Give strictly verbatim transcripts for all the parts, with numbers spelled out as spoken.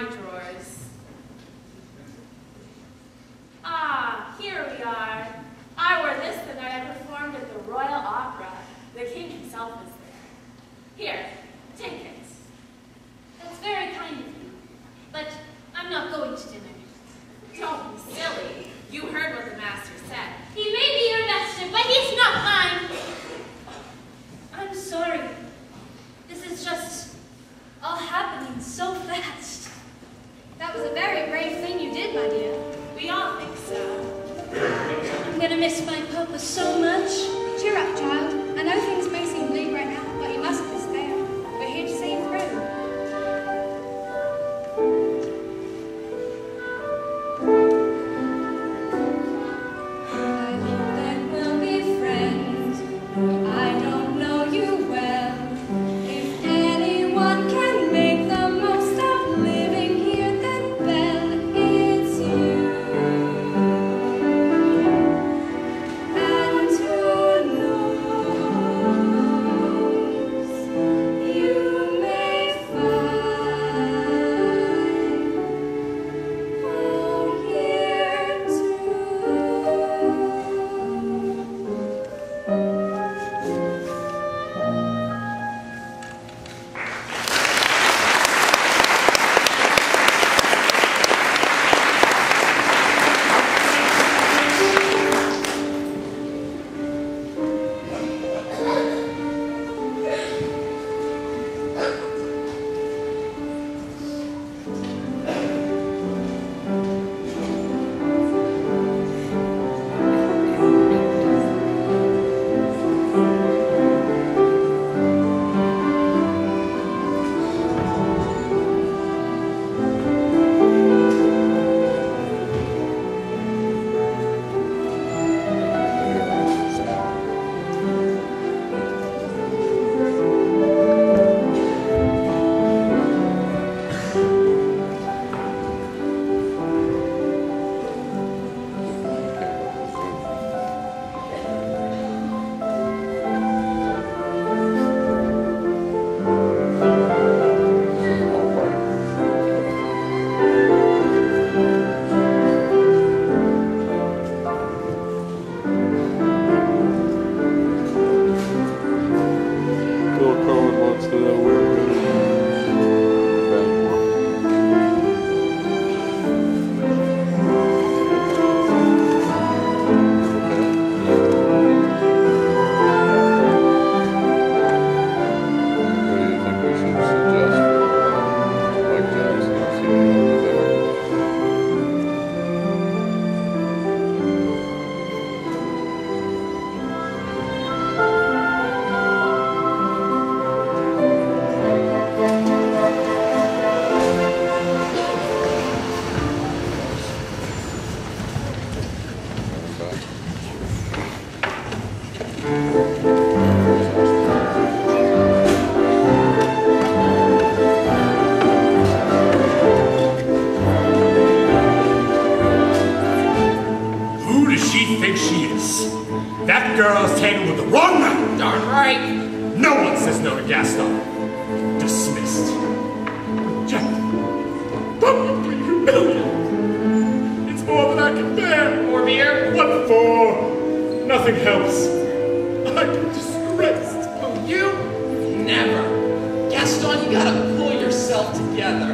drawers. Ah, here we are. I wore this the night I performed at the Royal Opera. The king himself was there. Here, take it. That's very kind of you, but I'm not going to dinner. Don't be silly. You heard what the master said. He may be your master, but he's not mine. I'm sorry. This is just all happening so fast. That was a very brave thing you did, my dear. We all think so. I'm gonna miss my papa so much. Cheer up, child. I know things may seem bleak right now, but you mustn't despair. We're here to see you through. That girl's taken with the wrong man. Darn right. No one says no to Gaston. Dismissed. Jack, publicly humiliated. It's more than I can bear. More beer? What for? Nothing helps. I'm disgraced. Oh, you? Never. Gaston, you gotta pull yourself together.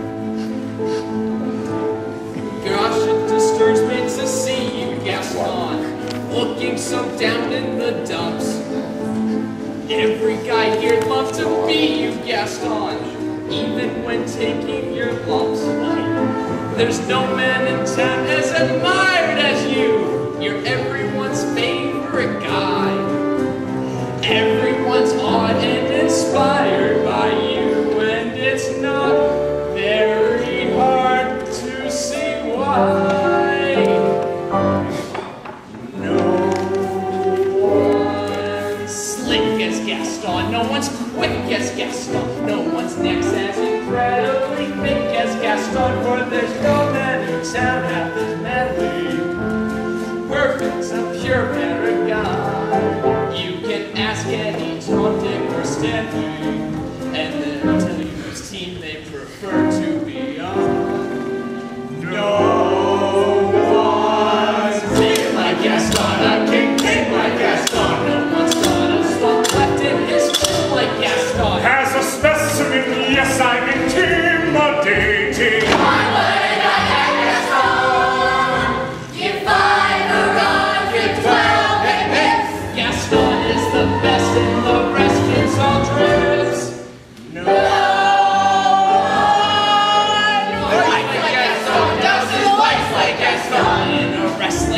Gosh, it disturbs me to see you, Gaston, looking so down in the dumps. Every guy here'd love to be you, Gaston, even when taking your lumps. There's no man in town as admired as you. You're everyone's favorite guy. Everyone's awed and inspired by you, and it's not very hard to see why. No one's quick as Gaston, no one's neck's as incredibly thick as Gaston, for there's no man in town half as manly, perfect, a pure paragon. You can ask any Tom, Dick, or Stanley, and they'll tell you whose team they prefer to be on.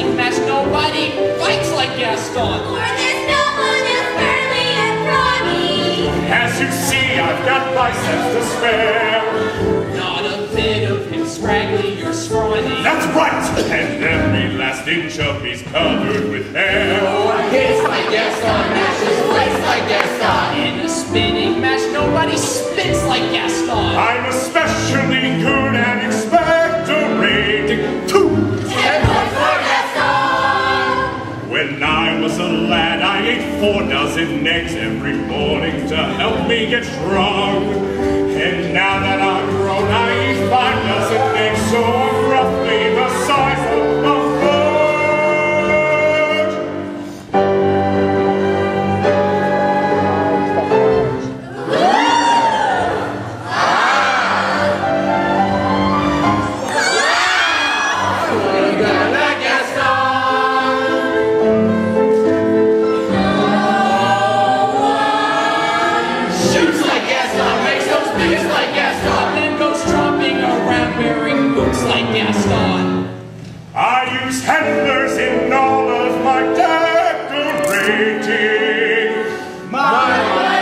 wrestling match, nobody fights like Gaston. For there's no one as burly and brawny. As you see, I've got biceps to spare. Not a bit of him scraggly or scrawny. That's right! And every last inch of me's covered with hair. No one hits like Gaston, matches fights like Gaston. In a spinning match, nobody spits like Gaston. I'm especially good at expectorating two. Ten points for Gaston. When I was a lad, I ate four dozen eggs every morning to help me get strong. And now that I'm grown, I eat five dozen eggs, so I'm roughly the size of a I use handlers in all of my decorating. My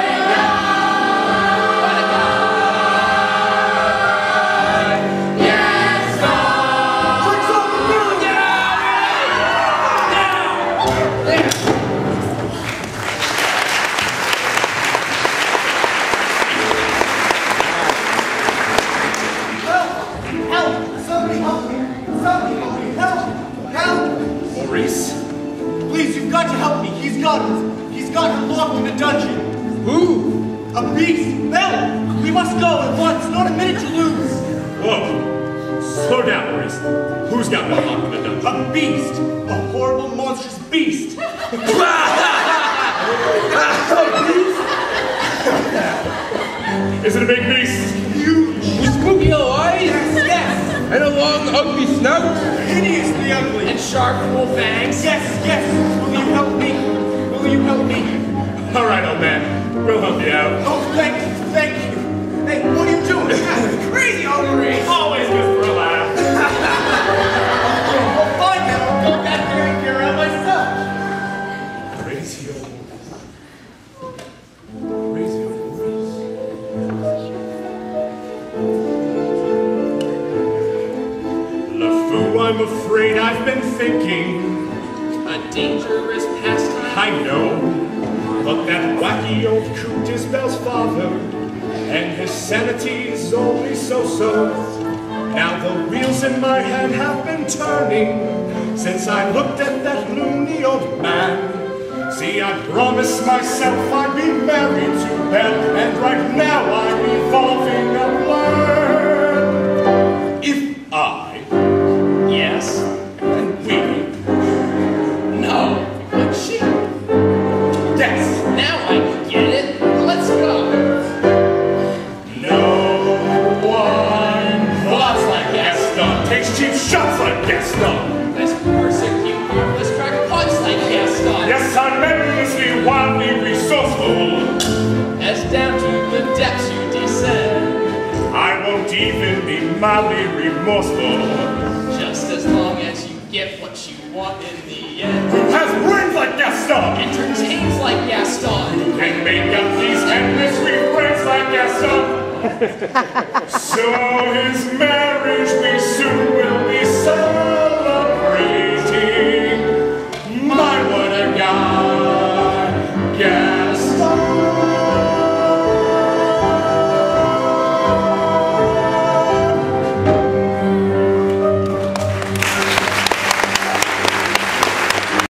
Please, you've got to help me. He's got us. He's got her locked in a dungeon. Who? A beast. Bell, we must go at once. Not a minute to lose. Whoa. Slow down, Maurice. Who's got me locked in the dungeon? A beast. A horrible, monstrous beast. Is it a big beast? Huge. With spooky yellow eyes? Yes, yes. And a long, ugly snout? Hideously ugly. And sharp wolf fangs. Yes, yes. Will you help me? Will you help me? All right, old man. We'll help you out. Oh, thank you, thank you. Hey, what are you doing? You're crazy, old Maurice. Always good for a laugh. I'll find him. I'll go back there and figure out myself. Crazy old Crazy old Maurice. LeFou, I'm afraid I've been thinking. A dangerous pastime. I know, but that wacky old coot is Belle's father, and his sanity is only so-so. Now the wheels in my head have been turning since I looked at that loony old man. See, I promised myself I'd be married to Belle, and right now I'm evolving a plan. If I, Yes. and we, No. But she. yes, Now I get it. Let's go. no one loves like Gaston, takes cheap shots like Gaston. Let's persecute ruthless crackpots like Gaston. Yes, I'm endlessly, wildly resourceful. As down to the depths you descend. I won't even be mildly remorseful. Just as long as you get what you want in the end. Who has brains like Gaston? Entertains like Gaston. Can make up these endless refrains like Gaston. So his marriage we